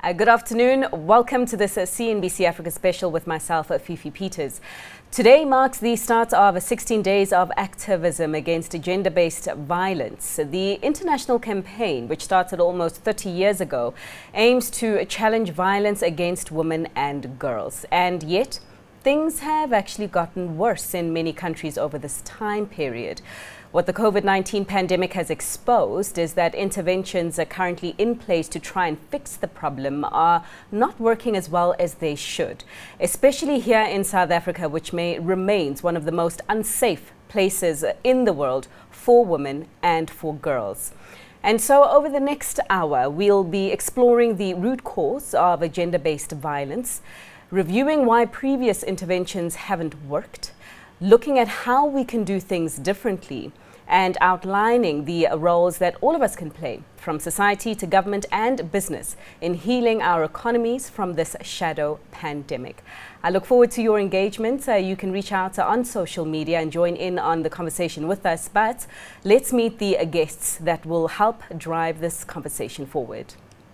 Good afternoon. Welcome to this CNBC Africa special with myself, Fifi Peters. Today marks the start of 16 days of activism against gender-based violence. The international campaign, which started almost 30 years ago, aims to challenge violence against women and girls. And yet, things have actually gotten worse in many countries over this time period. What the COVID-19 pandemic has exposed is that interventions are currently in place to try and fix the problem are not working as well as they should, especially here in South Africa, which remains one of the most unsafe places in the world for women and for girls. And so over the next hour, we'll be exploring the root cause of gender-based violence, reviewing why previous interventions haven't worked, looking at how we can do things differently, and outlining the roles that all of us can play, from society to government and business, in healing our economies from this shadow pandemic. I look forward to your engagement. You can reach out on social media and join in on the conversation with us. But let's meet the guests that will help drive this conversation forward.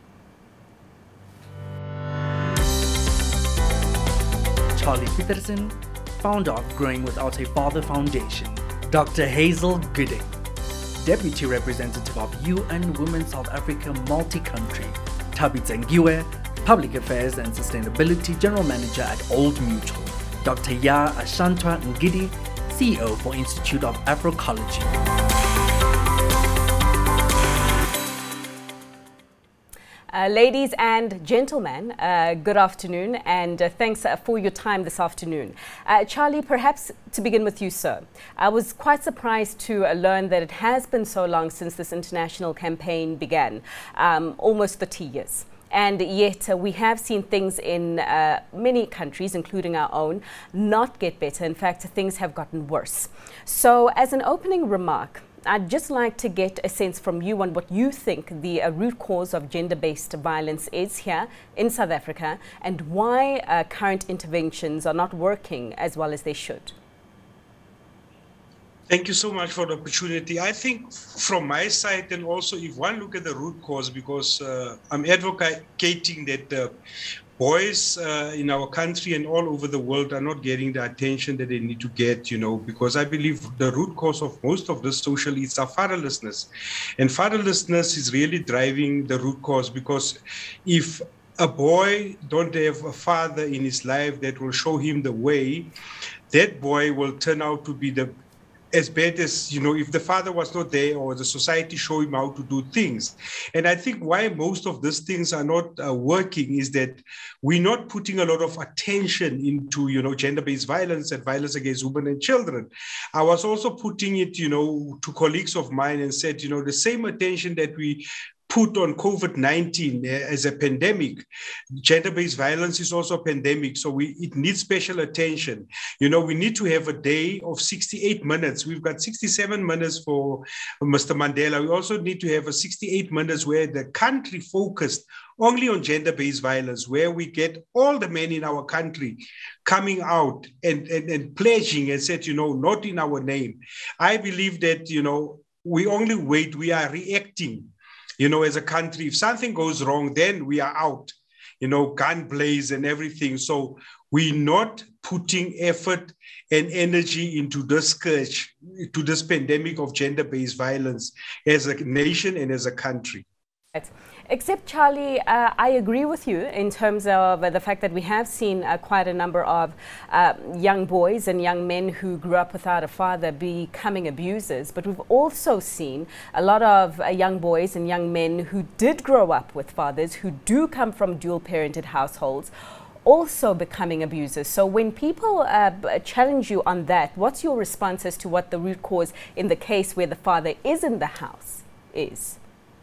Charlie Peterson, founder of Growing Without a Father Foundation. Dr. Hazel Gooding, Deputy Representative of UN Women South Africa Multi-Country. Thabi Tsengiwe, Public Affairs and Sustainability General Manager at Old Mutual. Dr. Ya Ashantwa Ngidi, CEO for Institute of Afroecology. Ladies and gentlemen, good afternoon, and thanks for your time this afternoon. Charlie, perhaps to begin with you, sir. I was quite surprised to learn that it has been so long since this international campaign began, almost 30 years. And yet we have seen things in many countries, including our own, not get better. In fact, things have gotten worse. So as an opening remark, I'd just like to get a sense from you on what you think the root cause of gender-based violence is here in South Africa, and why current interventions are not working as well as they should. Thank you so much for the opportunity. I think from my side, and also if one look at the root cause, because I'm advocating that boys in our country and all over the world are not getting the attention that they need to get, because I believe the root cause of most of the social ills are fatherlessness. And fatherlessness is really driving the root cause, because if a boy don't have a father in his life that will show him the way, that boy will turn out to be as bad as, if the father was not there or the society show him how to do things. And I think why most of these things are not working is that we're not putting a lot of attention into, gender-based violence and violence against women and children. I was also putting it, to colleagues of mine and said, the same attention that we put on COVID-19 as a pandemic, gender-based violence is also a pandemic, so it needs special attention. We need to have a day of 68 minutes. We've got 67 minutes for Mr. Mandela. We also need to have a 68 minutes where the country focused only on gender-based violence, where we get all the men in our country coming out and pledging and said, not in our name. I believe that, we only wait, we are reacting. As a country, if something goes wrong, then we are out, gun blaze and everything. So we're not putting effort and energy into this scourge, to this pandemic of gender-based violence as a nation and as a country. Except, Charlie, I agree with you in terms of the fact that we have seen quite a number of young boys and young men who grew up without a father becoming abusers. But we've also seen a lot of young boys and young men who did grow up with fathers, who do come from dual-parented households, also becoming abusers. So when people challenge you on that, what's your response as to what the root cause in the case where the father is in the house is?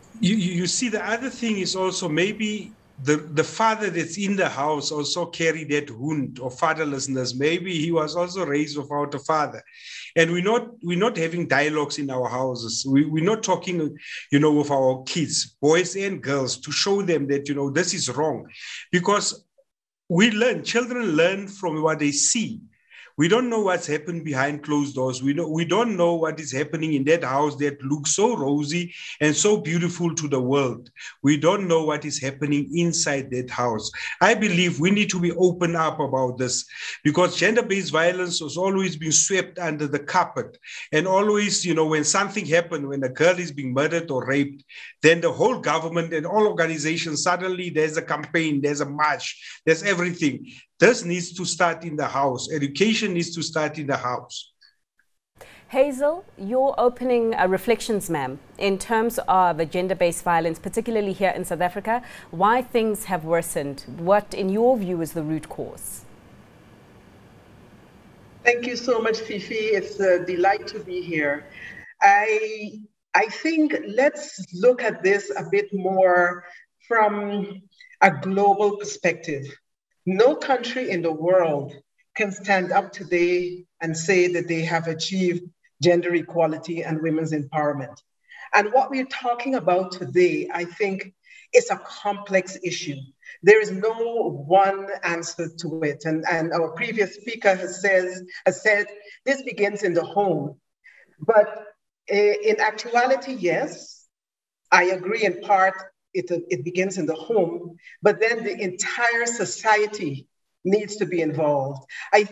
You see, the other thing is also maybe the father that's in the house also carried that wound of fatherlessness. Maybe he was also raised without a father. And we're not having dialogues in our houses. We're not talking, with our kids, boys and girls, to show them that, this is wrong. Because children learn from what they see. We don't know what's happened behind closed doors. We don't know what is happening in that house that looks so rosy and so beautiful to the world. We don't know what is happening inside that house. I believe we need to be open up about this, because gender-based violence has always been swept under the carpet. And always, when something happens, when a girl is being murdered or raped, then the whole government and all organizations, suddenly there's a campaign, there's a march, there's everything. This needs to start in the house. Education needs to start in the house. Hazel, your opening reflections, ma'am, in terms of gender-based violence, particularly here in South Africa, why things have worsened. What, in your view, is the root cause? Thank you so much, Fifi. It's a delight to be here. I think let's look at this a bit more from a global perspective. No country in the world can stand up today and say that they have achieved gender equality and women's empowerment. And what we're talking about today, I think, is a complex issue. There is no one answer to it. And our previous speaker has said this begins in the home. But in actuality, yes, I agree in part. It begins in the home, but then the entire society needs to be involved.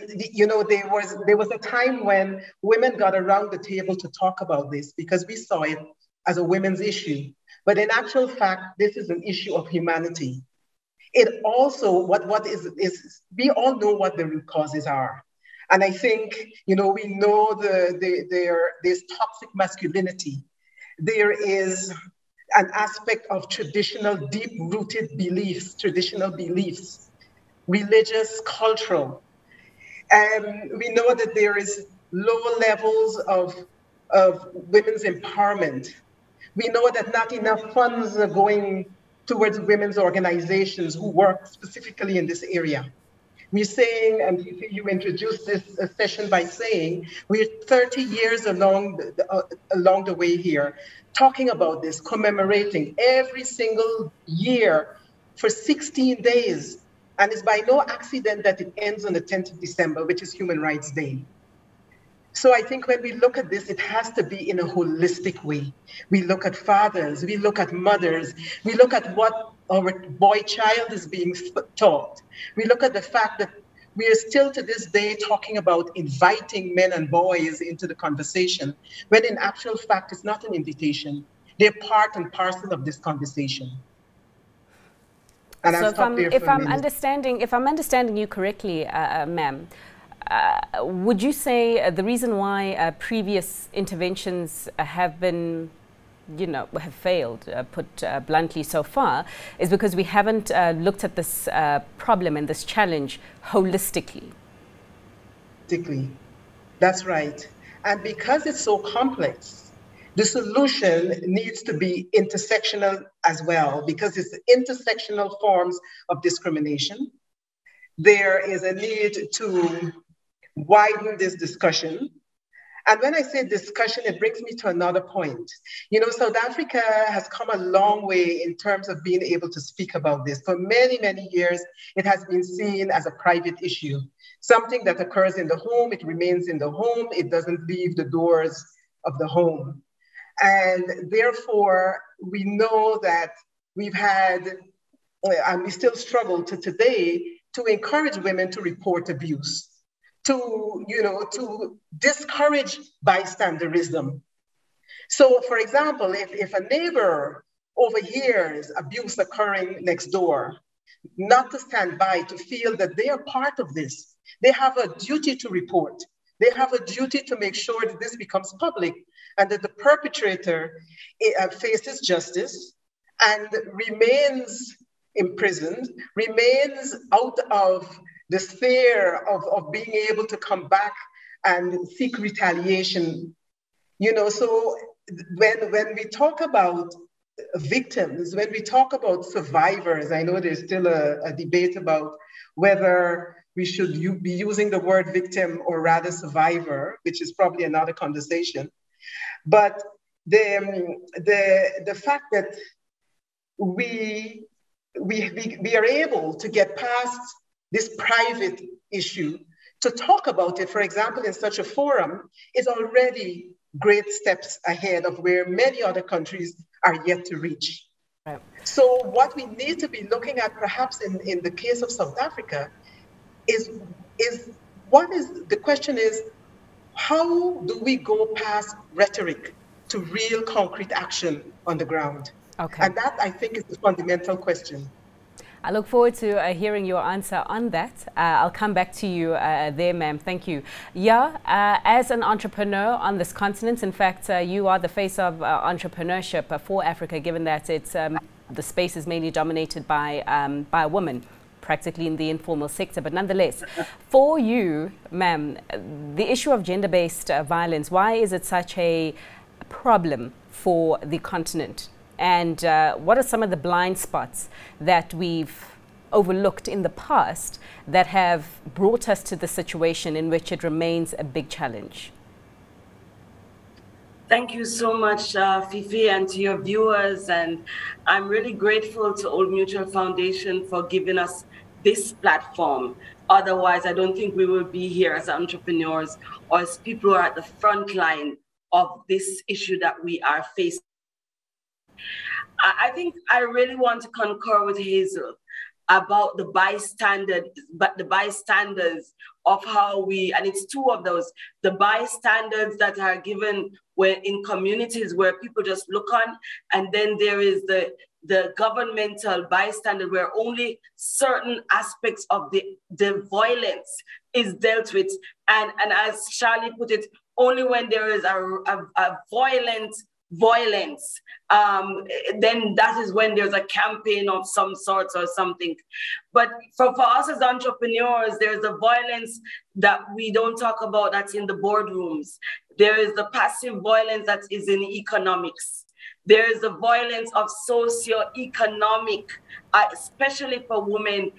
There was a time when women got around the table to talk about this because we saw it as a women's issue. But in actual fact, this is an issue of humanity. It also, we all know what the root causes are. And I think, we know there's toxic masculinity. There is an aspect of deep-rooted beliefs, traditional beliefs, religious, cultural. And we know that there is low levels of women's empowerment. We know that not enough funds are going towards women's organizations who work specifically in this area. We're saying, and you introduced this session by saying, we're 30 years along the way here, talking about this, commemorating every single year for 16 days. And it's by no accident that it ends on the 10th of December, which is Human Rights Day. So I think when we look at this, it has to be in a holistic way. We look at fathers, we look at mothers, we look at what our boy child is being taught. We look at the fact that we are still to this day talking about inviting men and boys into the conversation, when in actual fact, it's not an invitation. They're part and parcel of this conversation. And so if I'm understanding you correctly, ma'am, would you say the reason why previous interventions have been, have failed, put bluntly so far, is because we haven't looked at this problem and this challenge holistically? That's right. And because it's so complex, the solution needs to be intersectional as well, because it's intersectional forms of discrimination. There is a need to widen this discussion. And when I say discussion, it brings me to another point. South Africa has come a long way in terms of being able to speak about this. For many, many years, it has been seen as a private issue. Something that occurs in the home, it remains in the home, it doesn't leave the doors of the home. And therefore, we know that we've had, and we still struggle to today, to encourage women to report abuse, to discourage bystanderism. So, for example, if a neighbor overhears abuse occurring next door, not to stand by, to feel that they are part of this. They have a duty to report. They have a duty to make sure that this becomes public and that the perpetrator faces justice and remains imprisoned, remains out of the sphere of being able to come back and seek retaliation. So when we talk about victims, when we talk about survivors, I know there's still a debate about whether we should be using the word victim or rather survivor, which is probably another conversation. But the fact that we are able to get past this private issue to talk about it, for example, in such a forum, is already great steps ahead of where many other countries are yet to reach. Right. So what we need to be looking at, perhaps in the case of South Africa, is the question is, how do we go past rhetoric to real concrete action on the ground? Okay. And that, I think, is the fundamental question. I look forward to hearing your answer on that. I'll come back to you there, ma'am. Thank you. Yeah, as an entrepreneur on this continent, in fact, you are the face of entrepreneurship for Africa, given that it's the space is mainly dominated by a woman, practically in the informal sector. But nonetheless, for you, ma'am, the issue of gender-based violence, why is it such a problem for the continent? And what are some of the blind spots that we've overlooked in the past that have brought us to the situation in which it remains a big challenge? Thank you so much, Fifi, and to your viewers. And I'm really grateful to Old Mutual Foundation for giving us this platform. Otherwise, I don't think we will be here as entrepreneurs or as people who are at the front line of this issue that we are facing. I think I really want to concur with Hazel about the bystanders of how we, and it's two of those, the bystanders that are given where in communities where people just look on, and then there is the governmental bystander where only certain aspects of the violence is dealt with. And as Charlie put it, only when there is a violence, then that is when there's a campaign of some sort or something. But for us as entrepreneurs, there's the violence that we don't talk about that's in the boardrooms. There is the passive violence that is in economics. There is the violence of socio-economic, especially for women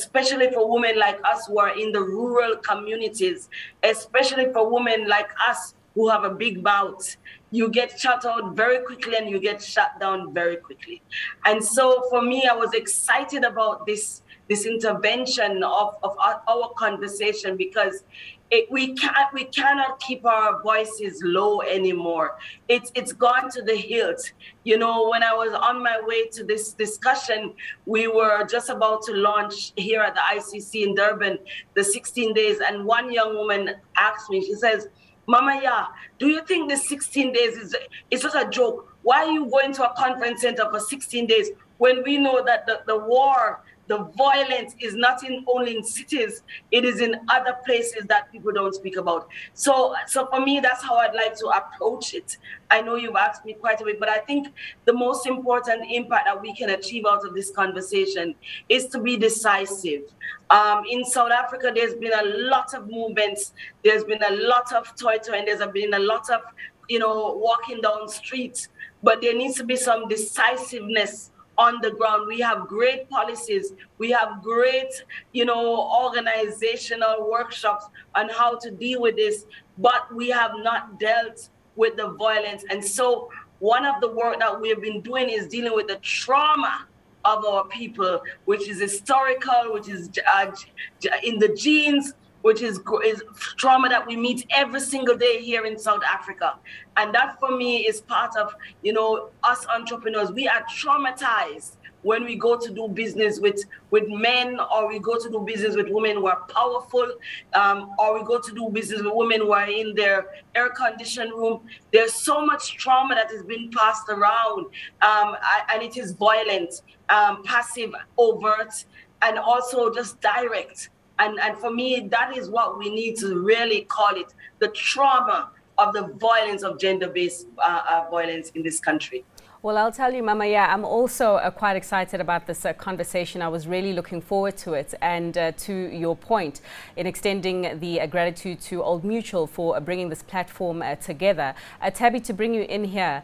like us who are in the rural communities, especially for women like us who have a big mouth. You get shut out very quickly and you get shut down very quickly. And so for me, I was excited about this intervention of our conversation, because we cannot keep our voices low anymore. It's gone to the hilt. You know, when I was on my way to this discussion, we were just about to launch here at the ICC in Durban, the 16 days. And one young woman asked me, she says, "Mama, yeah, do you think the 16 days is just a joke? Why are you going to a conference center for 16 days when we know that the war, the violence is not only in cities, it is in other places that people don't speak about?" So for me, that's how I'd like to approach it. I know you've asked me quite a bit, but I think the most important impact that we can achieve out of this conversation is to be decisive. In South Africa, there's been a lot of movements. There's been a lot of toy-toy, and there's been a lot of, walking down streets. But there needs to be some decisiveness on the ground. We have great policies. We have great, organizational workshops on how to deal with this, but we have not dealt with the violence. And so one of the work that we have been doing is dealing with the trauma of our people, which is historical, which is in the genes, which is trauma that we meet every single day here in South Africa. And that for me is part of, us entrepreneurs. We are traumatized when we go to do business with men, or we go to do business with women who are powerful, or we go to do business with women who are in their air-conditioned room. There's so much trauma that has been passed around, and it is violent, passive, overt, and also just direct. And for me, that is what we need to really call it, the trauma of the violence of gender-based violence in this country. Well, I'll tell you, Mama, yeah, I'm also quite excited about this conversation. I was really looking forward to it. And to your point, in extending the gratitude to Old Mutual for bringing this platform together. Tabby, to bring you in here.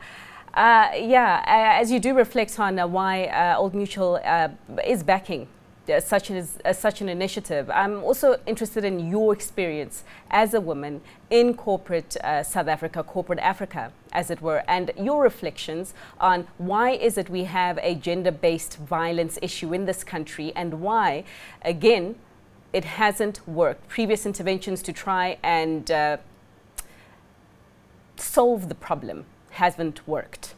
As you do reflect on why Old Mutual is backing such an initiative, I'm also interested in your experience as a woman in corporate South Africa, corporate Africa, as it were, and your reflections on why is it we have a gender-based violence issue in this country, and why, again, it hasn't worked. Previous interventions to try and solve the problem haven't worked.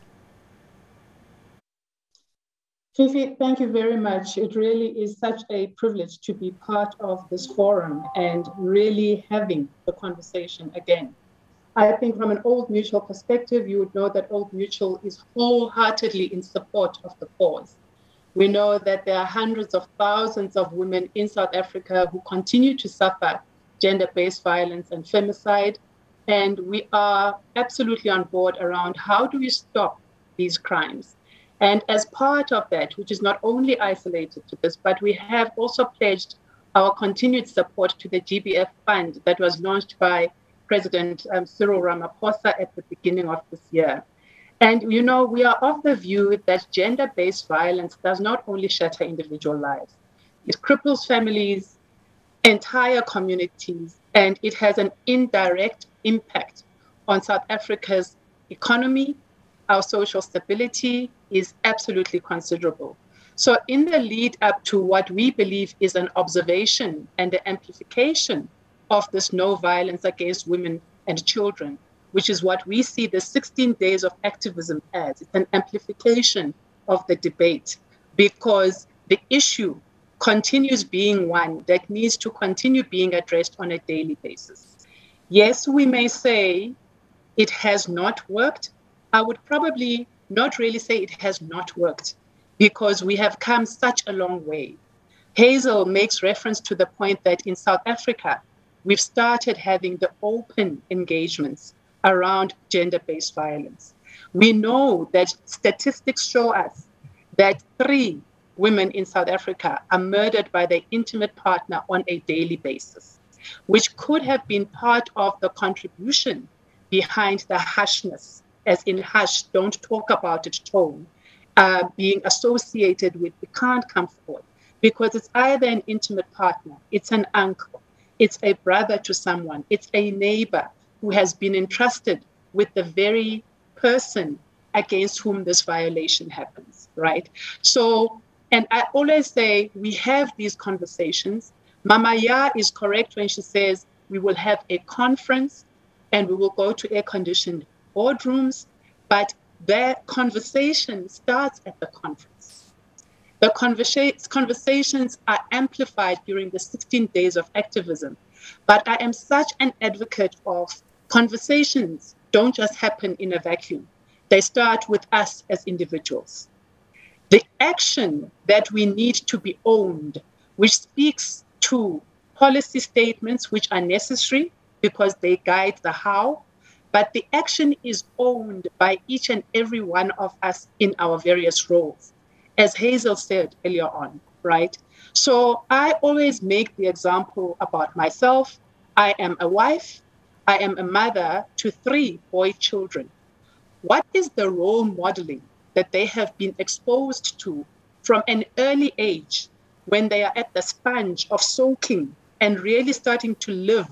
Fifi, thank you very much. It really is such a privilege to be part of this forum and really having the conversation again. I think from an Old Mutual perspective, you would know that Old Mutual is wholeheartedly in support of the cause. We know that there are hundreds of thousands of women in South Africa who continue to suffer gender-based violence and femicide, and we are absolutely on board around how do we stop these crimes. And as part of that, which is not only isolated to this, but we have also pledged our continued support to the GBF Fund that was launched by President Cyril Ramaphosa at the beginning of this year. And, you know, we are of the view that gender-based violence does not only shatter individual lives, it cripples families, entire communities, and it has an indirect impact on South Africa's economy. Our social stability is absolutely considerable. So in the lead up to what we believe is an observation and the amplification of this no violence against women and children, which is what we see the 16 days of activism as. It's an amplification of the debate because the issue continues being one that needs to continue being addressed on a daily basis. Yes, we may say it has not worked. I would probably not really say it has not worked because we have come such a long way. Hazel makes reference to the point that in South Africa, we've started having the open engagements around gender-based violence. We know that statistics show us that 3 women in South Africa are murdered by their intimate partner on a daily basis, which could have been part of the contribution behind the hushness, as in hush, don't talk about it tone, being associated with we can't come forward, because it's either an intimate partner, it's an uncle, it's a brother to someone, it's a neighbor who has been entrusted with the very person against whom this violation happens, right? So, and I always say we have these conversations. Mama Ya is correct when she says we will have a conference and we will go to air-conditioned boardrooms, but the conversation starts at the conference. The conversations are amplified during the 16 days of activism, but I am such an advocate of conversations don't just happen in a vacuum. They start with us as individuals. The action that we need to be owned, which speaks to policy statements which are necessary because they guide the how, but the action is owned by each and every one of us in our various roles, as Hazel said earlier on, right? So I always make the example about myself. I am a wife. I am a mother to 3 boy children. What is the role modeling that they have been exposed to from an early age when they are at the sponge of soaking and really starting to live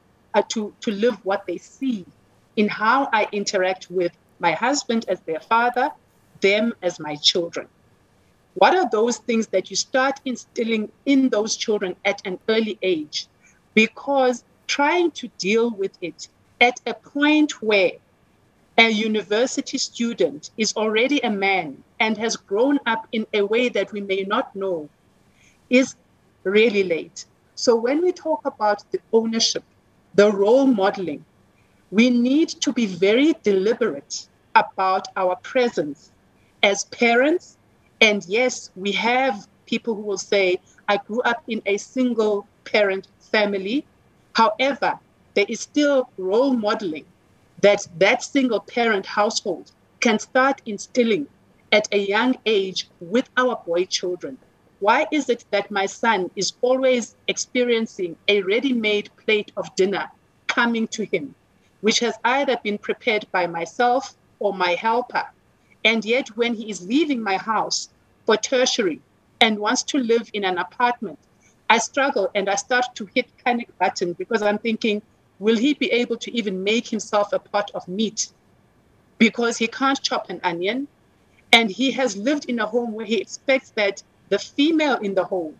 what they see in how I interact with my husband as their father, them as my children? What are those things that you start instilling in those children at an early age? Because trying to deal with it at a point where a university student is already a man and has grown up in a way that we may not know is really late. So when we talk about the ownership, the role modeling, we need to be very deliberate about our presence as parents. And yes, we have people who will say, I grew up in a single parent family. However, there is still role modeling that single parent household can start instilling at a young age with our boy children. Why is it that my son is always experiencing a ready-made plate of dinner coming to him, which has either been prepared by myself or my helper? And yet when he is leaving my house for tertiary and wants to live in an apartment, I struggle and I start to hit panic button because I'm thinking, will he be able to even make himself a pot of meat? Because he can't chop an onion. And he has lived in a home where he expects that the female in the home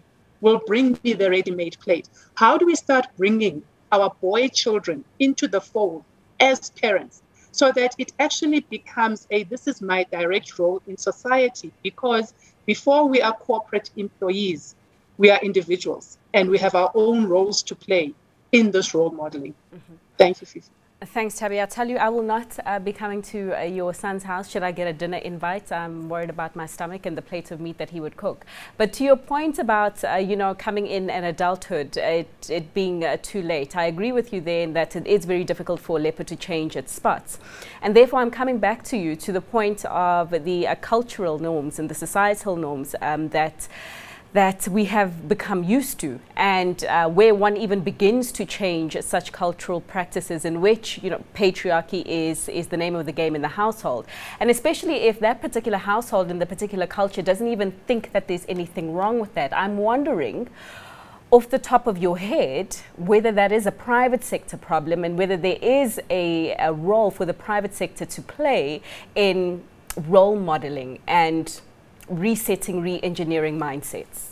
will bring me the ready-made plate. How do we start bringing our boy children into the fold as parents so that it actually becomes this is my direct role in society? Because before we are corporate employees, we are individuals and we have our own roles to play in this role modeling. Mm-hmm. Thank you, Fifi. Thanks, Tabby. I'll tell you, I will not be coming to your son's house should I get a dinner invite. I'm worried about my stomach and the plate of meat that he would cook. But to your point about, coming in and adulthood, it being too late, I agree with you there in that it is very difficult for a leopard to change its spots. And therefore, I'm coming back to you to the point of the cultural norms and the societal norms that we have become used to, and where one even begins to change such cultural practices in which, patriarchy is the name of the game in the household. And especially if that particular household and the particular culture doesn't even think that there's anything wrong with that. I'm wondering, off the top of your head, whether that is a private sector problem and whether there is a role for the private sector to play in role modeling and resetting, re-engineering mindsets.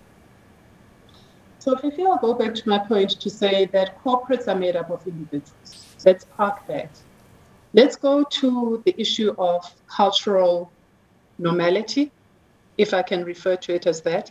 So Fifi, I'll go back to my point to say that corporates are made up of individuals. Let's park that. Let's go to the issue of cultural normality, if I can refer to it as that.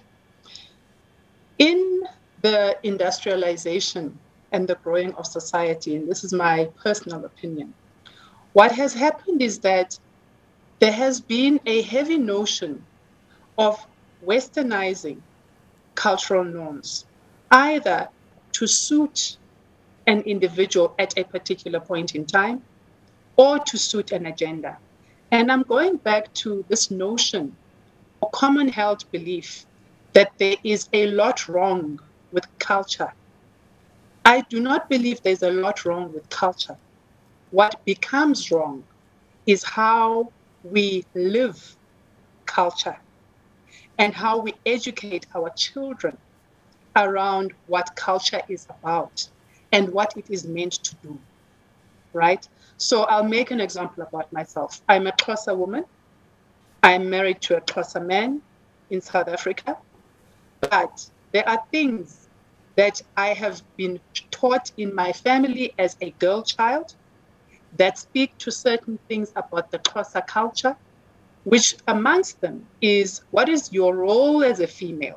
In the industrialization and the growing of society, and this is my personal opinion, what has happened is that there has been a heavy notion of westernizing cultural norms, either to suit an individual at a particular point in time or to suit an agenda. And I'm going back to this notion or common held belief that there is a lot wrong with culture. I do not believe there's a lot wrong with culture. What becomes wrong is how we live culture and how we educate our children around what culture is about and what it is meant to do, right? So I'll make an example about myself. I'm a Xhosa woman. I'm married to a Xhosa man in South Africa. But there are things that I have been taught in my family as a girl child that speak to certain things about the Xhosa culture, which amongst them is, what is your role as a female?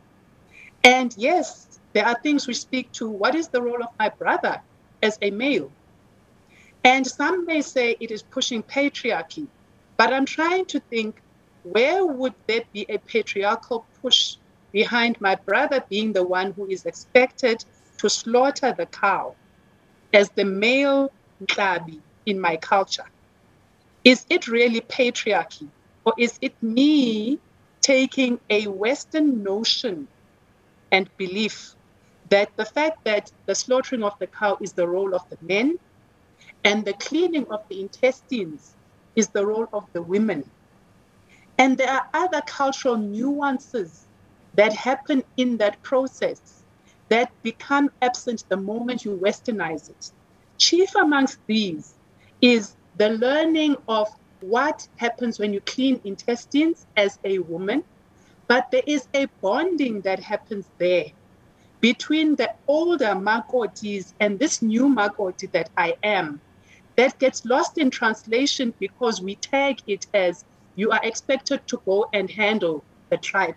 And yes, there are things which speak to what is the role of my brother as a male? And some may say it is pushing patriarchy, but I'm trying to think, where would there be a patriarchal push behind my brother being the one who is expected to slaughter the cow as the male Mhlabi in my culture? Is it really patriarchy, or is it me taking a Western notion and belief that the fact that the slaughtering of the cow is the role of the men and the cleaning of the intestines is the role of the women? And there are other cultural nuances that happen in that process that become absent the moment you westernize it. Chief amongst these is the learning of what happens when you clean intestines as a woman, but there is a bonding that happens there between the older Makotis and this new Makoti that I am, that gets lost in translation because we tag it as you are expected to go and handle the tribe.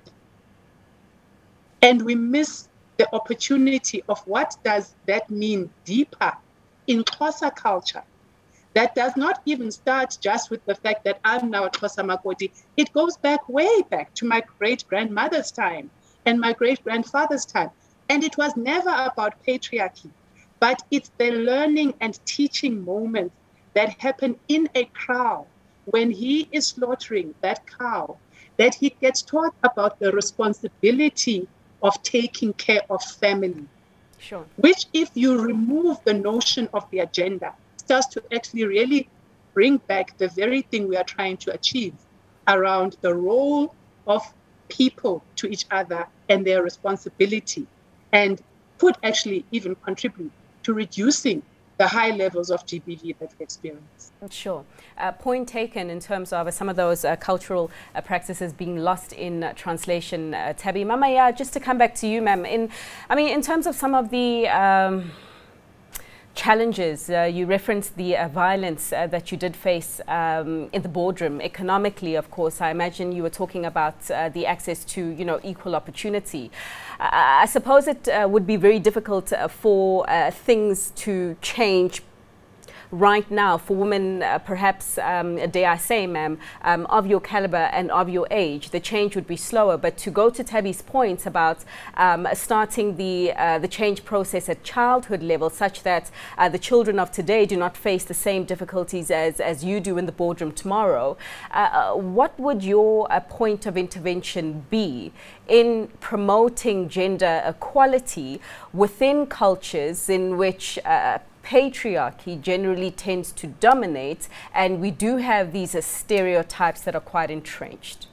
And we miss the opportunity of what does that mean deeper in Xhosa culture. That does not even start just with the fact that I'm now a Xhosa Makoti. It goes back, way back to my great-grandmother's time and my great-grandfather's time. And it was never about patriarchy, but it's the learning and teaching moments that happen in a kraal when he is slaughtering that cow, that he gets taught about the responsibility of taking care of family. Sure. Which, if you remove the notion of the agenda, starts to actually really bring back the very thing we are trying to achieve around the role of people to each other and their responsibility, and could actually even contribute to reducing the high levels of GBV that we experience. Sure. Point taken in terms of some of those cultural practices being lost in translation. Tabby, Mama, just to come back to you, ma'am. In terms of some of the challenges, you referenced the violence that you did face in the boardroom. Economically, of course, I imagine you were talking about the access to, equal opportunity. I suppose it would be very difficult for things to change right now for women, perhaps, dare I say, ma'am, of your caliber and of your age. The change would be slower. But to go to Tabby's point about starting the change process at childhood level, such that the children of today do not face the same difficulties as you do in the boardroom tomorrow, what would your point of intervention be in promoting gender equality within cultures in which patriarchy generally tends to dominate, and we do have these stereotypes that are quite entrenched?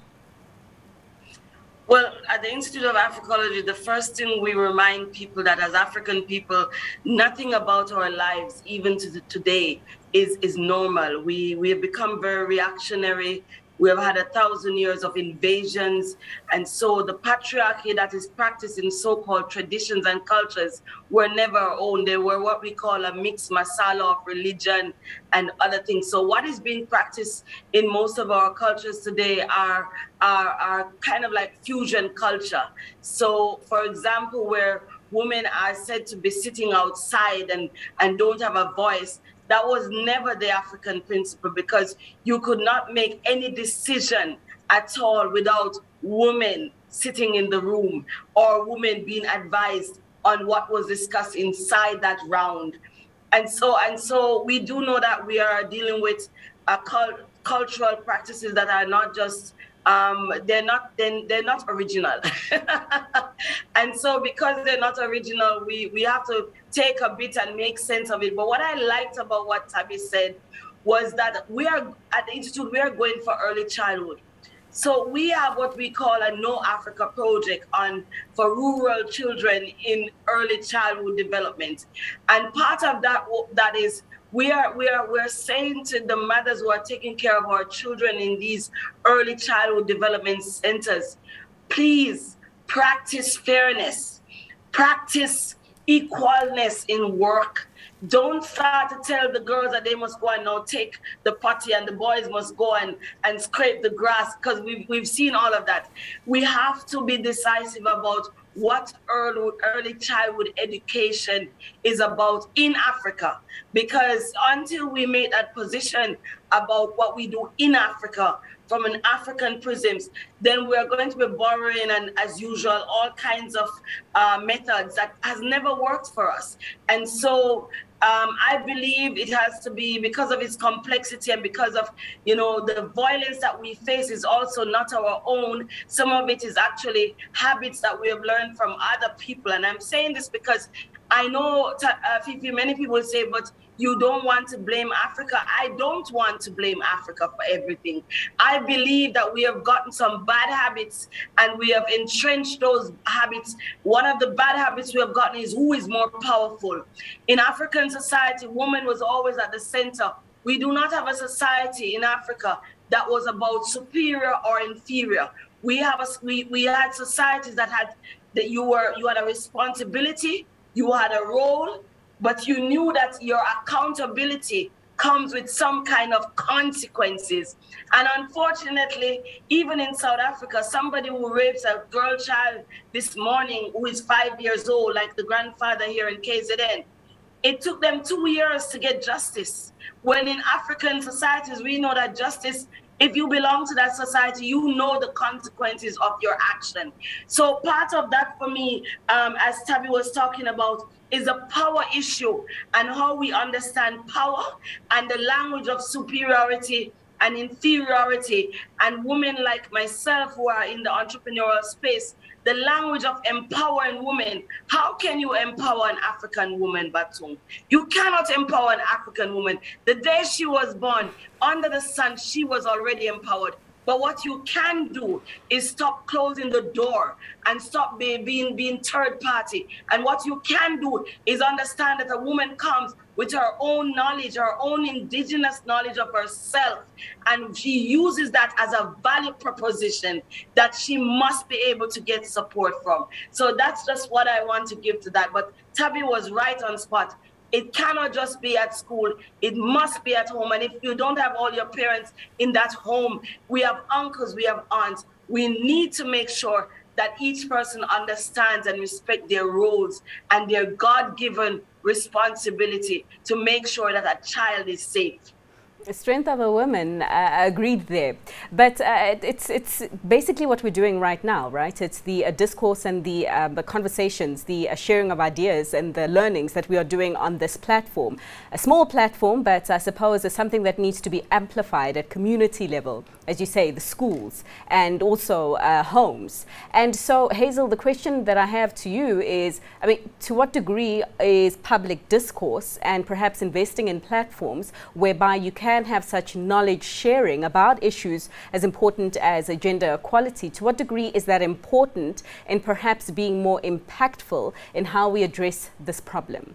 Well, at the Institute of Africology, the first thing we remind people that as African people, nothing about our lives, even to today, is normal. We have become very reactionary. We have had 1,000 years of invasions. And so the patriarchy that is practiced in so-called traditions and cultures were never our own. They were what we call a mixed masala of religion and other things. So what is being practiced in most of our cultures today are kind of like fusion culture. So, for example, where women are said to be sitting outside and don't have a voice, that was never the African principle, because you could not make any decision at all without women sitting in the room or women being advised on what was discussed inside that round. And so we do know that we are dealing with cultural practices that are not just they're not original. And so because they're not original, we have to take a bit and make sense of it. But what I liked about what Tabby said was that we are at the Institute, we are going for early childhood. So we have what we call a No Africa project for rural children in early childhood development. And part of that is we're saying to the mothers who are taking care of our children in these early childhood development centers, please practice fairness, practice equalness in work. Don't start to tell the girls that they must go and now take the potty and the boys must go and scrape the grass, because we've seen all of that. We have to be decisive about what early childhood education is about in Africa, because until we make that position about what we do in Africa from an African prisms, then we're going to be borrowing, and as usual, all kinds of methods that has never worked for us. And so I believe it has to be, because of its complexity and because of, the violence that we face is also not our own. Some of it is actually habits that we have learned from other people. And I'm saying this because I know, Fifi, many people say, but you don't want to blame Africa. I don't want to blame Africa for everything. I believe that we have gotten some bad habits and we have entrenched those habits. One of the bad habits we have gotten is who is more powerful. In African society, woman was always at the center. We do not have a society in Africa that was about superior or inferior. We had societies that had you had a responsibility, you had a role, but you knew that your accountability comes with some kind of consequences. And unfortunately, even in South Africa, somebody who rapes a girl child this morning who is 5 years old, like the grandfather here in KZN, it took them 2 years to get justice. When in African societies, we know that justice, if you belong to that society, you know the consequences of your action. So part of that for me, as Tabby was talking about, is a power issue and how we understand power and the language of superiority and inferiority. And women like myself who are in the entrepreneurial space, the language of empowering women. How can you empower an African woman, Batung? You cannot empower an African woman. The day she was born, under the sun, she was already empowered. But what you can do is stop closing the door and stop being third party. And what you can do is understand that a woman comes with her own knowledge, her own indigenous knowledge of herself. And she uses that as a value proposition that she must be able to get support from. So that's just what I want to give to that. But Tabby was right on spot. It cannot just be at school. It must be at home. And if you don't have all your parents in that home, we have uncles, we have aunts. We need to make sure that each person understands and respect their roles and their God-given responsibility to make sure that a child is safe. The strength of a woman, agreed there. But it's basically what we're doing right now, right? It's the discourse and the conversations, the sharing of ideas and the learnings that we are doing on this platform. A small platform, but I suppose it's something that needs to be amplified at community level, as you say, the schools and also homes. And so, Hazel, the question that I have to you is, I mean, to what degree is public discourse and perhaps investing in platforms whereby you can have such knowledge sharing about issues as important as gender equality, to what degree is that important in perhaps being more impactful in how we address this problem?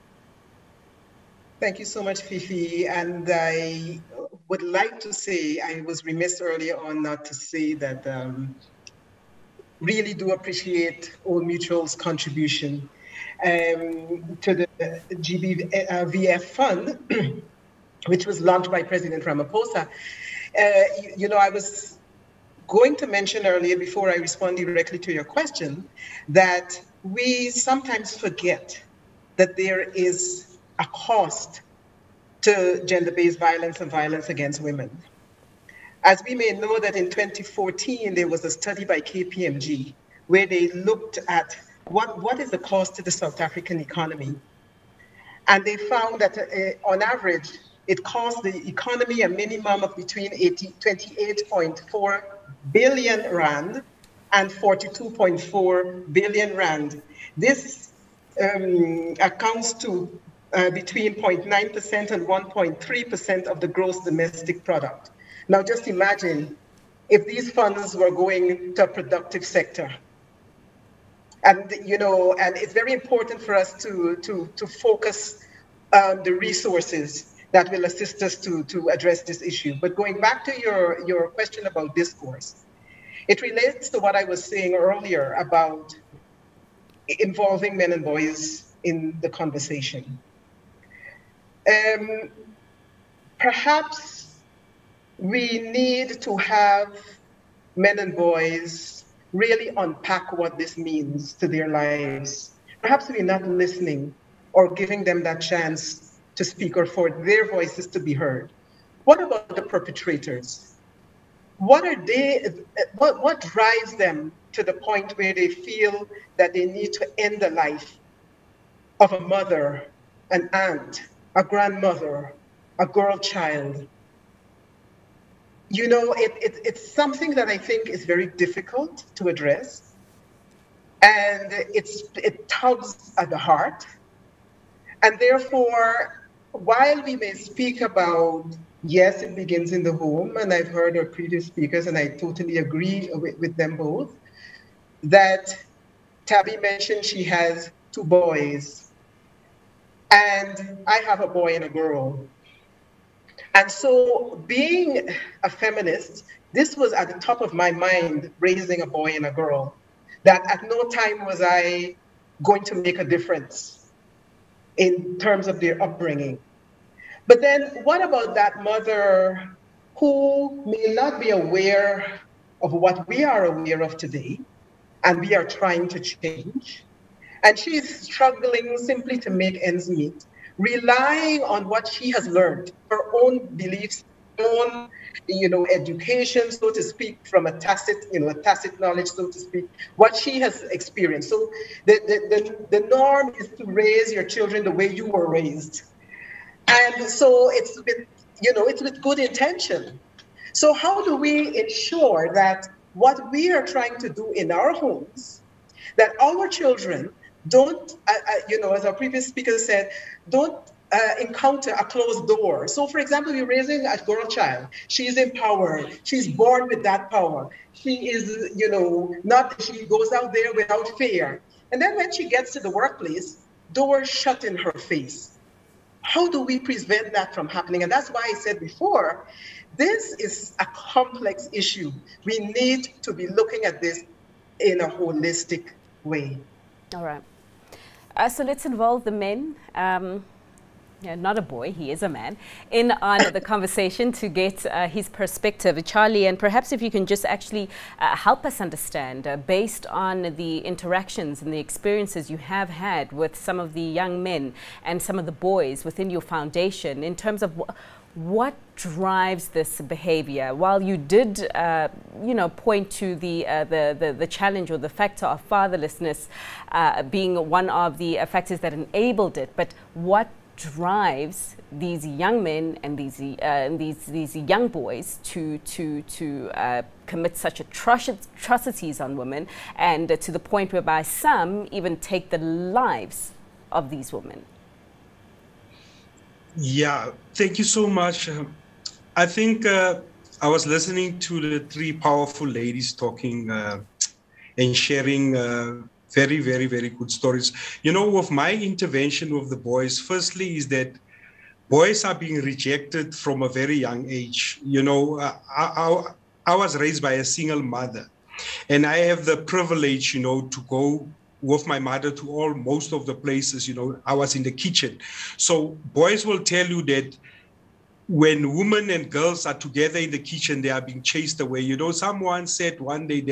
Thank you so much, Fifi. And I would like to say, I was remiss earlier on not to say that really do appreciate Old Mutual's contribution to the GBVF fund, which was launched by President Ramaphosa. You know, I was going to mention earlier, before I respond directly to your question, that we sometimes forget that there is a cost to gender-based violence and violence against women. As we may know that in 2014, there was a study by KPMG where they looked at what is the cost to the South African economy. And they found that on average, it costs the economy a minimum of between 28.4 billion rand and 42.4 billion rand. This accounts to between 0.9% and 1.3% of the gross domestic product. Now just imagine if these funds were going to a productive sector. And you know, and it's very important for us to focus on the resources that will assist us to address this issue. But going back to your question about discourse, it relates to what I was saying earlier about involving men and boys in the conversation. Perhaps we need to have men and boys really unpack what this means to their lives. Perhaps we're not listening or giving them that chance to speak or for their voices to be heard. What about the perpetrators? What are they, what drives them to the point where they feel that they need to end the life of a mother, an aunt, a grandmother, a girl child? You know, it's something that I think is very difficult to address. And it tugs at the heart. And therefore, while we may speak about, yes, it begins in the home, and I've heard our previous speakers, and I totally agree with them both, that Tabby mentioned she has 2 boys, and I have a boy and a girl. And so being a feminist, this was at the top of my mind, raising a boy and a girl, that at no time was I going to make a difference in terms of their upbringing. But then what about that mother who may not be aware of what we are aware of today, and we are trying to change, and she's struggling simply to make ends meet, relying on what she has learned, her own beliefs, own, you know, education, so to speak, from a tacit knowledge, so to speak, what she has experienced. So the norm is to raise your children the way you were raised. And so it's with, you know, it's with good intention. So how do we ensure that what we are trying to do in our homes, that our children don't, you know, as our previous speaker said, don't encounter a closed door. So for example, you're raising a girl child. She's empowered. She's born with that power. She is, you know, she goes out there without fear. And then when she gets to the workplace, doors shut in her face. How do we prevent that from happening? And that's why I said before, this is a complex issue. We need to be looking at this in a holistic way. All right. So let's involve the men. Yeah, not a boy, he is a man, in on the conversation to get his perspective. Charlie, and perhaps if you can just actually help us understand, based on the interactions and the experiences you have had with some of the young men and some of the boys within your foundation, in terms of what drives this behavior. While you did, you know, point to the challenge or the factor of fatherlessness being one of the factors that enabled it, but what drives these young men and these young boys to commit such atrocities on women, and to the point whereby some even take the lives of these women? Yeah, thank you so much. I think I was listening to the three powerful ladies talking and sharing very, very, very good stories. You know, with my intervention with the boys, firstly is that boys are being rejected from a very young age. You know, I was raised by a single mother, and I have the privilege, you know, to go with my mother to most of the places. You know, I was in the kitchen. So boys will tell you that when women and girls are together in the kitchen, they are being chased away. You know, someone said one day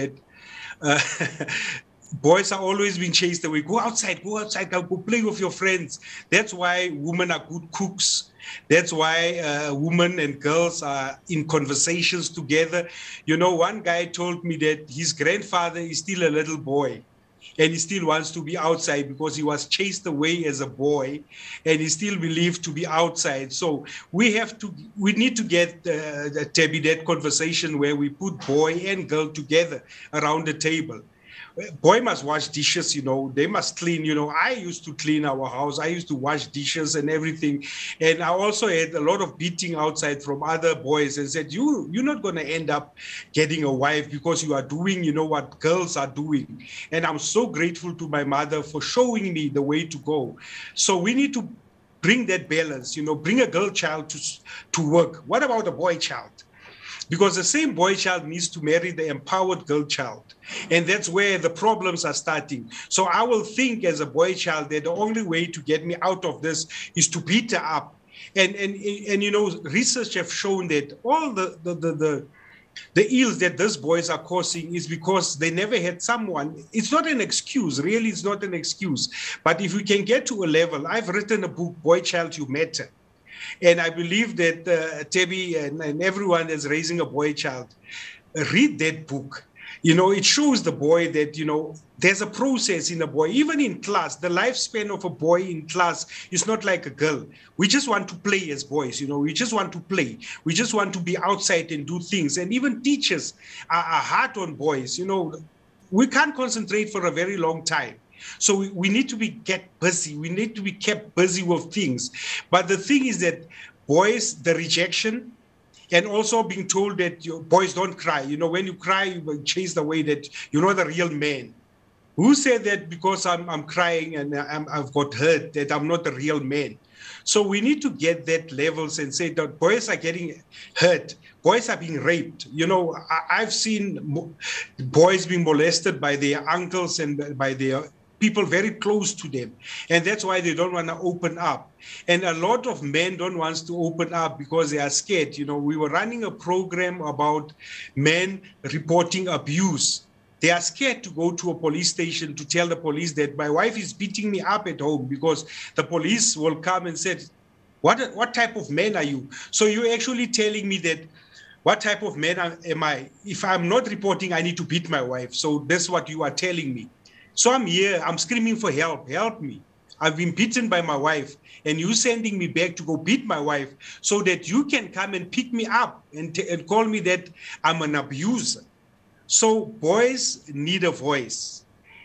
that boys are always being chased away. Go outside, go play with your friends. That's why women are good cooks. That's why women and girls are in conversations together. You know, one guy told me that his grandfather is still a little boy, and he still wants to be outside because he was chased away as a boy, and he still believed to be outside. So we need to get, Tabby, that conversation where we put boy and girl together around the table. Boy must wash dishes, you know, they must clean. You know, I used to clean our house. I used to wash dishes and everything. And I also had a lot of beating outside from other boys and said, you're not going to end up getting a wife because you are doing, you know, what girls are doing. And I'm so grateful to my mother for showing me the way to go. So we need to bring that balance, you know, bring a girl child to work. What about a boy child? Because the same boy child needs to marry the empowered girl child. And that's where the problems are starting. So I will think as a boy child that the only way to get me out of this is to beat her up. And you know, research have shown that all the ills that these boys are causing is because they never had someone. It's not an excuse, really, it's not an excuse. But if we can get to a level, I've written a book, Boy Child, You Matter. And I believe that Tabby and everyone that's raising a boy child, read that book. You know, it shows the boy that, you know, there's a process in a boy. Even in class, the lifespan of a boy in class is not like a girl. We just want to play as boys, you know, we just want to play. We just want to be outside and do things. And even teachers are hard on boys. You know, we can't concentrate for a very long time. So we need to get busy. We need to be kept busy with things. But the thing is that boys, the rejection, and also being told that boys don't cry. You know, when you cry, you chased away, that you're not a real man. Who said that because I'm crying and I've got hurt, that I'm not a real man? So we need to get that levels and say that boys are getting hurt. Boys are being raped. You know, I've seen boys being molested by their uncles and by their people very close to them. And that's why they don't want to open up. And a lot of men don't want to open up because they are scared. You know, we were running a program about men reporting abuse. They are scared to go to a police station to tell the police that my wife is beating me up at home, because the police will come and say, what type of man are you? So you're actually telling me that what type of man am I? If I'm not reporting, I need to beat my wife. So that's what you are telling me. So I'm here, I'm screaming for help, help me. I've been beaten by my wife, and you sending me back to go beat my wife so that you can come and pick me up and call me that I'm an abuser. So boys need a voice.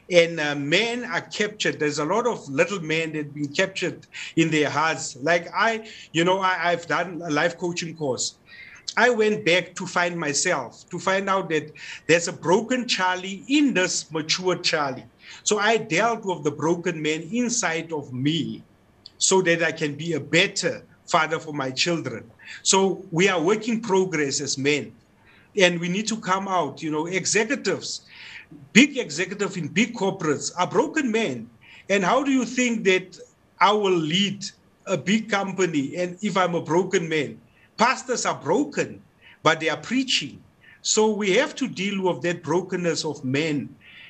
And men are captured. There's a lot of little men that have been captured in their hearts. Like I've done a life coaching course. I went back to find myself, to find out that there's a broken Charlie in this mature Charlie. So I dealt with the broken man inside of me so that I can be a better father for my children. So we are work in progress as men. And we need to come out, executives, big executives in big corporates are broken men. And how do you think that I will lead a big company and if I'm a broken man? Pastors are broken, but they are preaching. So we have to deal with that brokenness of men.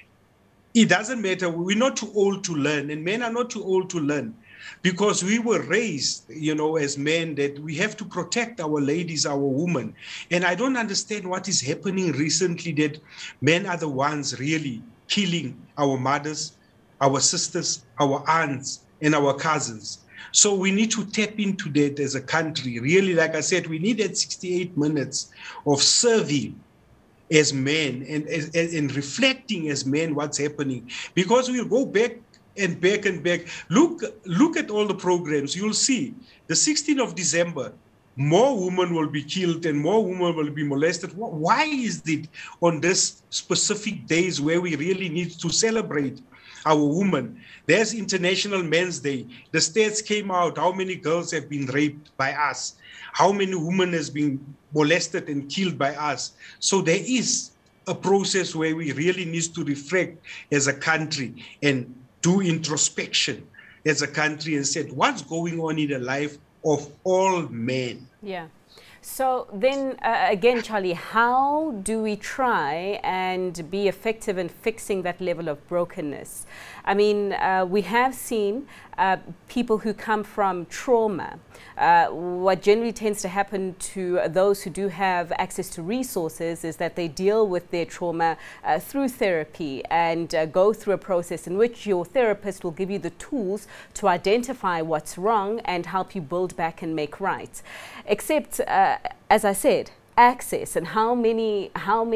It doesn't matter. We're not too old to learn, and men are not too old to learn, because we were raised, as men, that we have to protect our ladies, our women. And I don't understand what is happening recently, that men are the ones really killing our mothers, our sisters, our aunts, and our cousins. So we need to tap into that as a country. Really, like I said, we need that 68 minutes of serving as men and reflecting as men what's happening. Because we'll go back and back and back. Look at all the programs. You'll see the 16th of December, more women will be killed and more women will be molested. Why is it on this specific days where we really need to celebrate our women? There's International Men's Day. The stats came out, how many girls have been raped by us, how many women has been molested and killed by us. So there is a process where we really need to reflect as a country and do introspection as a country and said, what's going on in the life of all men? Yeah. So then again, Charlie, how do we try and be effective in fixing that level of brokenness? I mean, we have seen people who come from trauma. What generally tends to happen to those who do have access to resources is that they deal with their trauma through therapy and go through a process in which your therapist will give you the tools to identify what's wrong and help you build back and make right. Except, as I said, access, and how many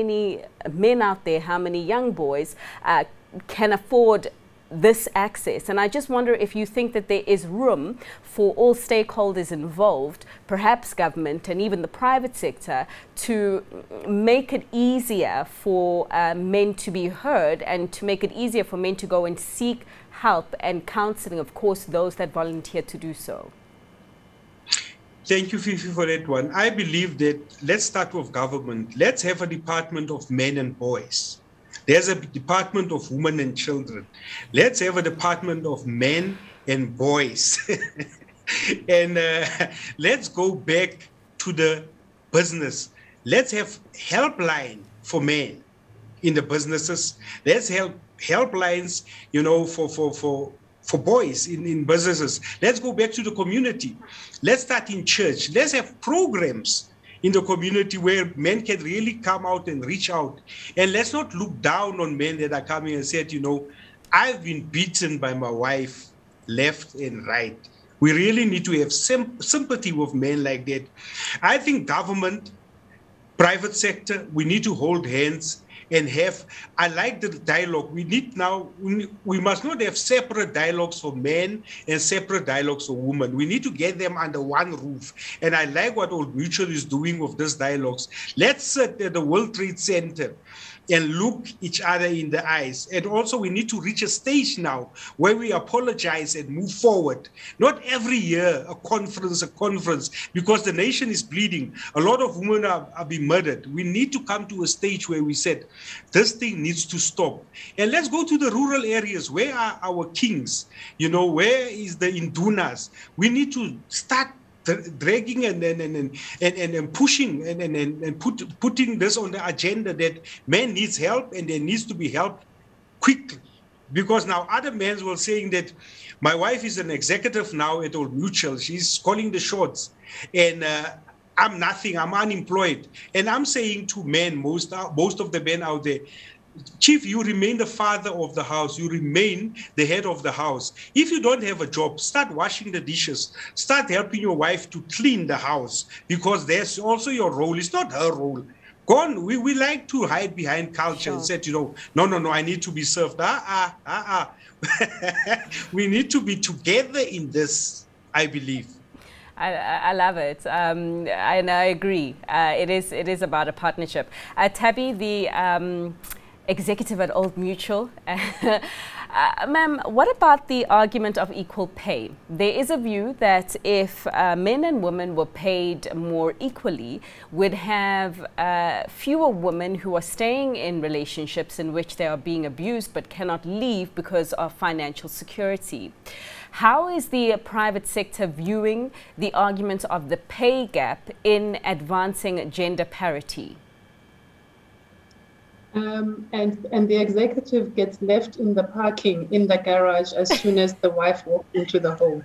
men out there, how many young boys can afford this access. And I just wonder if you think that there is room for all stakeholders involved, perhaps government and even the private sector, to make it easier for men to be heard and to make it easier for men to go and seek help and counseling, of course, those that volunteer to do so. Thank you, Fifi, for that one. I believe that let's start with government. Let's have a Department of Men and Boys. There's a Department of Women and Children. Let's have a Department of Men and Boys. And let's go back to the business. Let's have helpline for men in the businesses. Let's have helplines, for boys in businesses. Let's go back to the community. Let's start in church. Let's have programs in the community where men can really come out and reach out. And let's not look down on men that are coming and said, I've been beaten by my wife left and right. We really need to have sympathy with men like that. I think government, private sector, we need to hold hands and have, I like the dialogue. We need now, we must not have separate dialogues for men and separate dialogues for women. We need to get them under one roof. And I like what Old Mutual is doing with these dialogues. Let's sit at the World Trade Center and look each other in the eyes. And also we need to reach a stage now where we apologize and move forward. Not every year a conference, because the nation is bleeding. A lot of women are being murdered. We need to come to a stage where we said, this thing needs to stop. And let's go to the rural areas. Where are our kings? Where is the Indunas? We need to start dragging and pushing and putting this on the agenda that men needs help and there needs to be help quickly. Because now other men were saying that my wife is an executive now at Old Mutual. She's calling the shots. And I'm nothing. I'm unemployed. And I'm saying to men, most of the men out there, Chief, you remain the father of the house. You remain the head of the house. If you don't have a job, start washing the dishes. Start helping your wife to clean the house, because there's also your role. It's not her role. gone. We like to hide behind culture and said, no, I need to be served. We need to be together in this, I believe. I love it, and I agree. It is about a partnership. Tabby, the executive at Old Mutual. Ma'am, what about the argument of equal pay? There is a view that if men and women were paid more equally, we'd have fewer women who are staying in relationships in which they are being abused but cannot leave because of financial security. How is the private sector viewing the argument of the pay gap in advancing gender parity? And the executive gets left in the parking in the garage as soon as the wife walks into the home.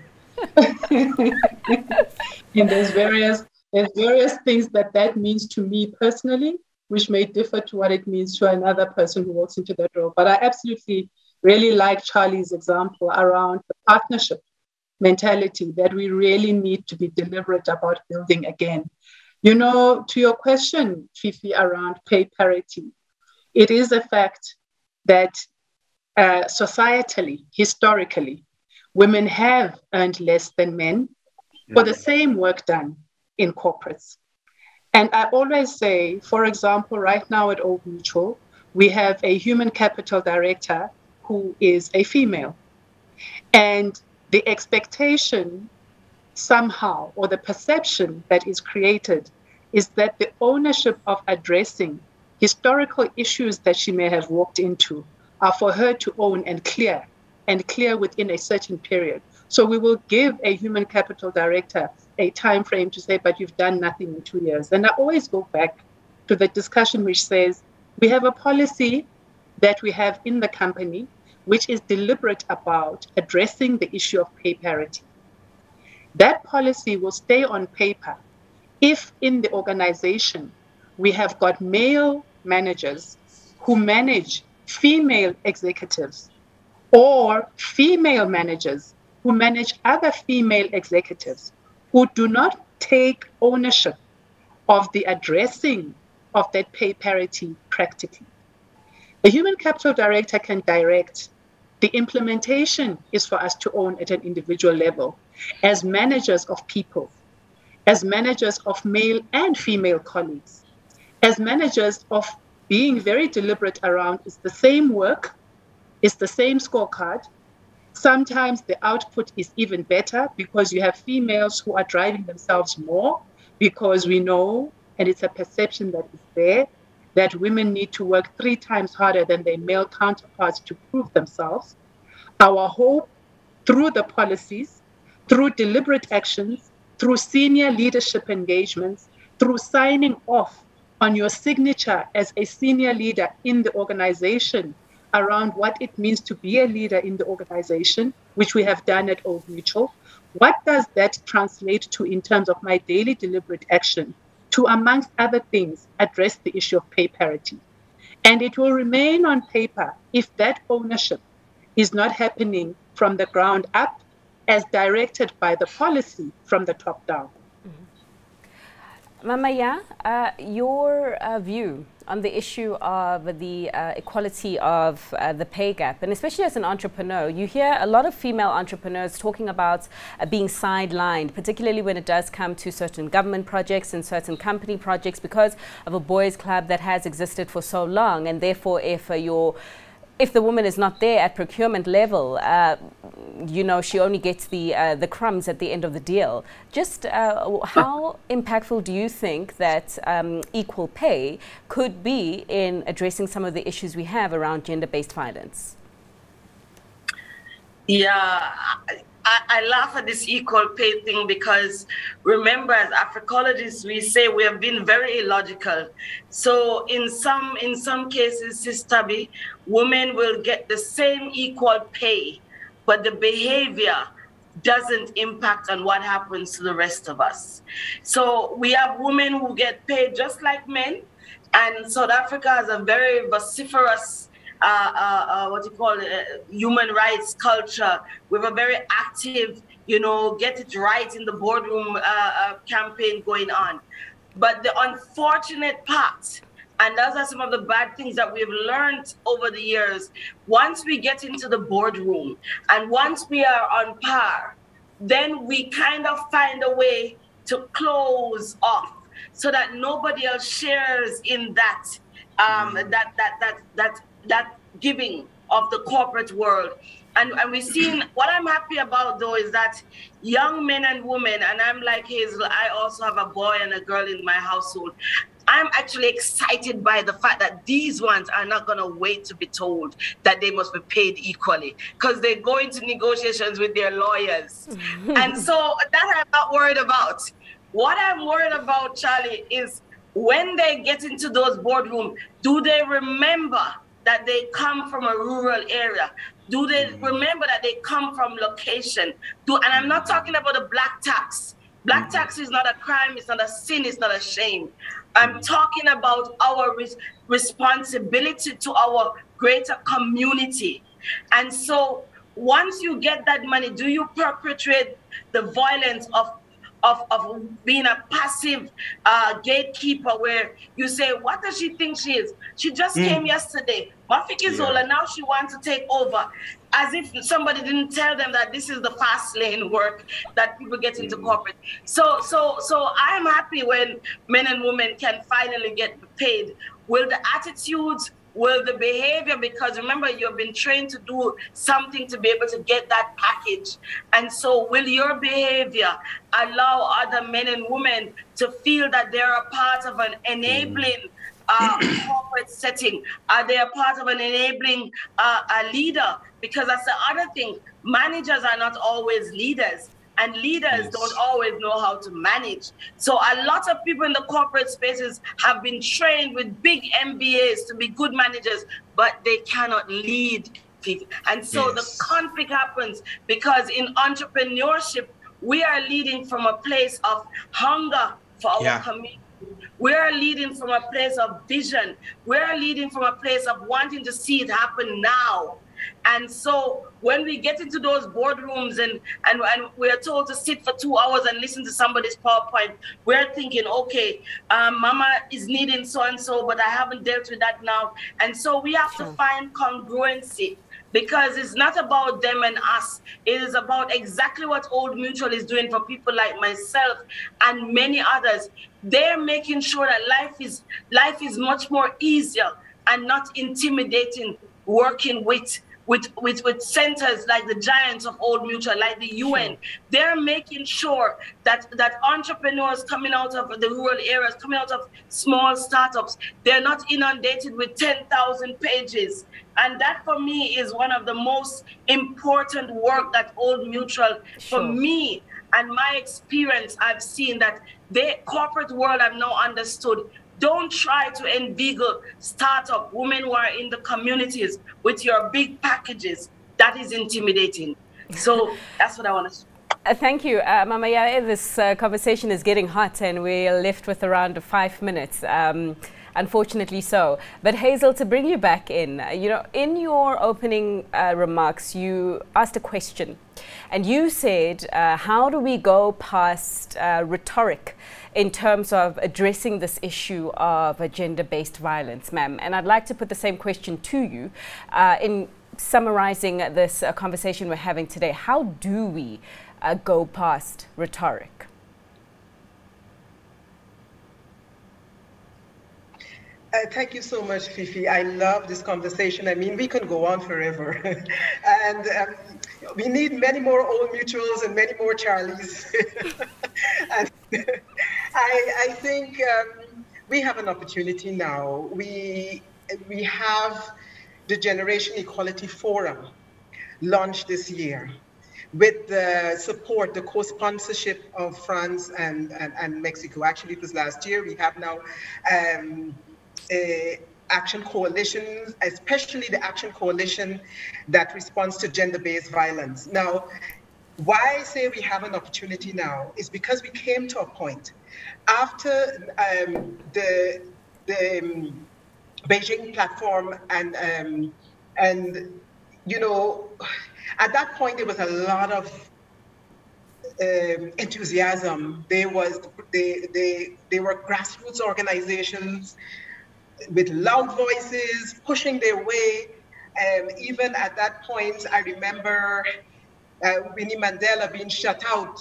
And there's various things that means to me personally, which may differ to what it means to another person who walks into the door. But I absolutely really like Charlie's example around the partnership mentality that we really need to be deliberate about building again. You know, to your question, Fifi, around pay parity, it is a fact that societally, historically, women have earned less than men for the same work done in corporates. And I always say, for example, right now at Old Mutual, we have a human capital director who is a female. And the expectation somehow, or the perception that is created, is that the ownership of addressing historical issues that she may have walked into are for her to own and clear within a certain period. So we will give a human capital director a time frame to say, but you've done nothing in 2 years. And I always go back to the discussion which says we have a policy that we have in the company which is deliberate about addressing the issue of pay parity. That policy will stay on paper if in the organization we have got male managers who manage female executives or female managers who manage other female executives who do not take ownership of the addressing of that pay parity practically. The human capital director can direct. The implementation is for us to own at an individual level as managers of people, as managers of male and female colleagues, as managers of being very deliberate around it's the same work, it's the same scorecard. Sometimes the output is even better because you have females who are driving themselves more because we know, and it's a perception that is there, that women need to work 3 times harder than their male counterparts to prove themselves. Our hope through the policies, through deliberate actions, through senior leadership engagements, through signing off on your signature as a senior leader in the organization around what it means to be a leader in the organization, which we have done at Old Mutual. What does that translate to in terms of my daily deliberate action to, amongst other things, address the issue of pay parity? And it will remain on paper if that ownership is not happening from the ground up as directed by the policy from the top down. Mamaya, your view on the issue of the equality of the pay gap, and especially as an entrepreneur, you hear a lot of female entrepreneurs talking about being sidelined, particularly when it does come to certain government projects and certain company projects because of a boys' club that has existed for so long, and therefore if the woman is not there at procurement level, you know, she only gets the crumbs at the end of the deal. Just how impactful do you think that equal pay could be in addressing some of the issues we have around gender-based violence? Yeah, I laugh at this equal pay thing because remember, as Africologists, we say we have been very illogical. So in some cases, Sister B, women will get the same equal pay, but the behavior doesn't impact on what happens to the rest of us. So we have women who get paid just like men, and South Africa has a very vociferous human rights culture. We have a very active, get it right in the boardroom campaign going on. But the unfortunate part And those are some of the bad things that we've learned over the years. Once we get into the boardroom and once we are on par, then we kind of find a way to close off so that nobody else shares in that that giving of the corporate world. And we've seen, what I'm happy about though is that young men and women, and I'm like Hazel, I also have a boy and a girl in my household. I'm actually excited by the fact that these ones are not going to wait to be told that they must be paid equally, because they go into negotiations with their lawyers. And so that I'm not worried about. What I'm worried about, Charlie, is when they get into those boardrooms, do they remember that they come from a rural area? Do they remember that they come from location? And I'm not talking about the black tax. Black tax is not a crime, it's not a sin, it's not a shame. I'm talking about our responsibility to our greater community. And so once you get that money, do you perpetrate the violence of being a passive gatekeeper where you say, what does she think she is? She just came yesterday. Mafikizola, now she wants to take over. As if somebody didn't tell them that this is the fast lane work that people get into corporate. So I'm happy when men and women can finally get paid. Will the attitudes, will the behavior, because remember, you've been trained to do something to be able to get that package. And so will your behavior allow other men and women to feel that they're a part of an enabling corporate setting? Are they a part of an enabling a leader? Because that's the other thing. Managers are not always leaders, and leaders don't always know how to manage. So a lot of people in the corporate spaces have been trained with big MBAs to be good managers, but they cannot lead people. And so the conflict happens because in entrepreneurship, we are leading from a place of hunger for our community. We are leading from a place of vision. We are leading from a place of wanting to see it happen now. And so when we get into those boardrooms and we're told to sit for 2 hours and listen to somebody's PowerPoint, we're thinking, okay, mama is needing so-and-so, but I haven't dealt with that now. And so we have to find congruency, because it's not about them and us. It is about exactly what Old Mutual is doing for people like myself and many others. They're making sure that life is much more easier and not intimidating, working with centers like the giants of Old Mutual, like the UN. They're making sure that entrepreneurs coming out of the rural areas, coming out of small startups, they're not inundated with 10,000 pages. And that for me is one of the most important work that Old Mutual, for me and my experience, I've seen that the corporate world I've now understood. Don't try to inveigle startup women who are in the communities with your big packages. That is intimidating. So that's what I want to say. Thank you, Mama Yaya. This conversation is getting hot and we're left with around 5 minutes. Unfortunately so. But Hazel, to bring you back in, in your opening remarks, you asked a question and you said, how do we go past rhetoric in terms of addressing this issue of gender-based violence, ma'am? And I'd like to put the same question to you in summarizing this conversation we're having today. How do we go past rhetoric? Thank you so much, Fifi. I love this conversation. I mean, we can go on forever. And we need many more Old Mutuals and many more Charlies. And I think we have an opportunity now. We have the Generation Equality Forum launched this year with the support, the co-sponsorship of France and Mexico. Actually, it was last year. We have now action coalitions, especially the action coalition that responds to gender-based violence. Now, why I say we have an opportunity now is because we came to a point after the Beijing platform and at that point there was a lot of enthusiasm. They were grassroots organizations with loud voices, pushing their way. Even at that point, I remember Winnie Mandela being shut out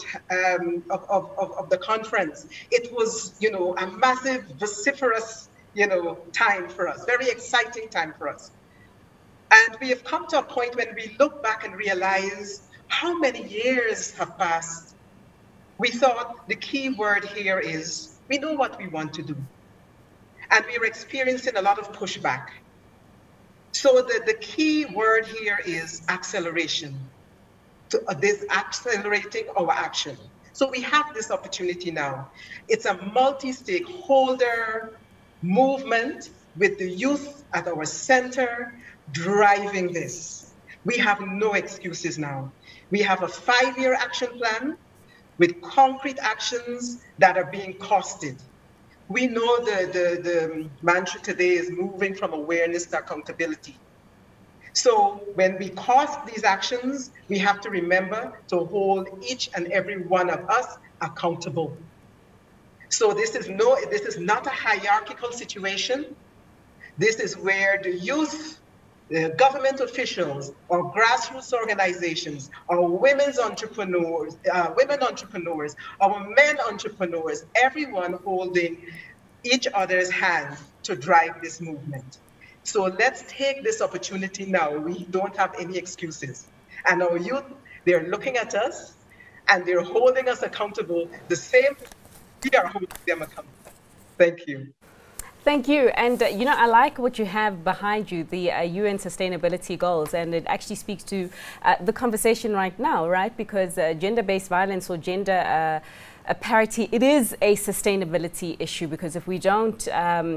of the conference. It was, you know, a massive, vociferous, you know, time for us, very exciting time for us. And we have come to a point when we look back and realize how many years have passed. We thought the key word here is, we know what we want to do. And we are experiencing a lot of pushback. So the key word here is acceleration. This accelerating our action. So we have this opportunity now. It's a multi-stakeholder movement with the youth at our center driving this. We have no excuses now. We have a 5-year action plan with concrete actions that are being costed. We know the mantra today is moving from awareness to accountability. So when we cost these actions, we have to remember to hold each and every one of us accountable. So this is not a hierarchical situation. This is where the youth, the government officials, our grassroots organizations, our women entrepreneurs, our men entrepreneurs, everyone holding each other's hand to drive this movement. So let's take this opportunity now. We don't have any excuses. And our youth, they're looking at us and they're holding us accountable the same we are holding them accountable. Thank you. Thank you. And, you know, I like what you have behind you, the UN Sustainability Goals, and it actually speaks to the conversation right now, right? Because gender-based violence or gender parity, it is a sustainability issue, because if we don't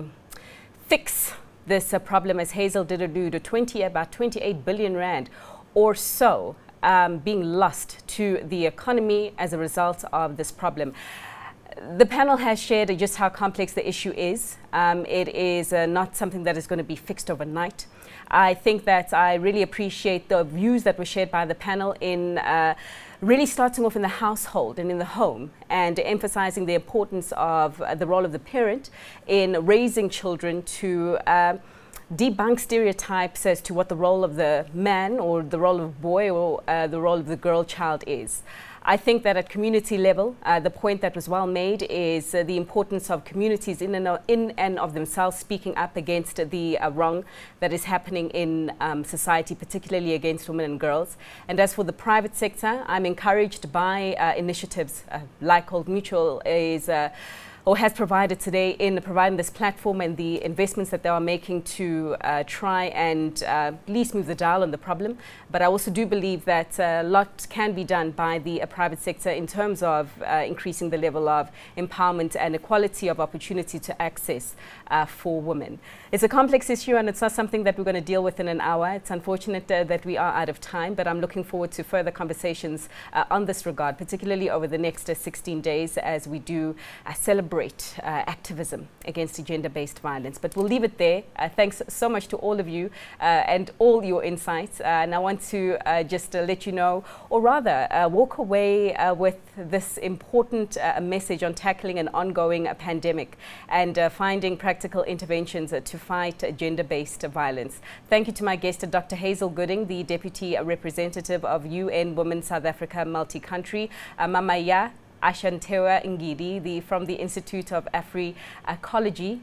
fix this problem, as Hazel did allude, about 28 billion rand or so being lost to the economy as a result of this problem. The panel has shared just how complex the issue is. It is not something that is going to be fixed overnight. I think that I really appreciate the views that were shared by the panel in really starting off in the household and in the home, and emphasizing the importance of the role of the parent in raising children to debunk stereotypes as to what the role of the man or the role of boy or the role of the girl child is. I think that at community level, the point that was well made is the importance of communities in and of themselves speaking up against the wrong that is happening in society, particularly against women and girls. And as for the private sector, I'm encouraged by initiatives like Old Mutual is or has provided today in providing this platform and the investments that they are making to try and at least move the dial on the problem. But I also do believe that a lot can be done by the private sector in terms of increasing the level of empowerment and equality of opportunity to access for women. It's a complex issue, and it's not something that we're going to deal with in an hour. It's unfortunate that we are out of time, but I'm looking forward to further conversations on this regard, particularly over the next 16 days as we do celebrate activism against gender-based violence. But we'll leave it there. Thanks so much to all of you and all your insights. And I want to just let you know, or rather walk away with this important message on tackling an ongoing pandemic and finding practical interventions to fight gender-based violence. Thank you to my guest, Dr. Hazel Gooding, the Deputy Representative of UN Women South Africa Multi-Country, Mamaya Ashantewa Ngidi, from the Institute of Afri-Ecology,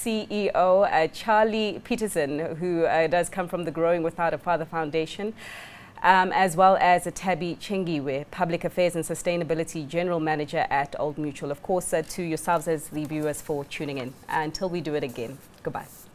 CEO Charlie Peterson, who does come from the Growing Without a Father Foundation, as well as Tabby Chengiwe, Public Affairs and Sustainability General Manager at Old Mutual. Of course, to yourselves as the viewers for tuning in. Until we do it again, goodbye.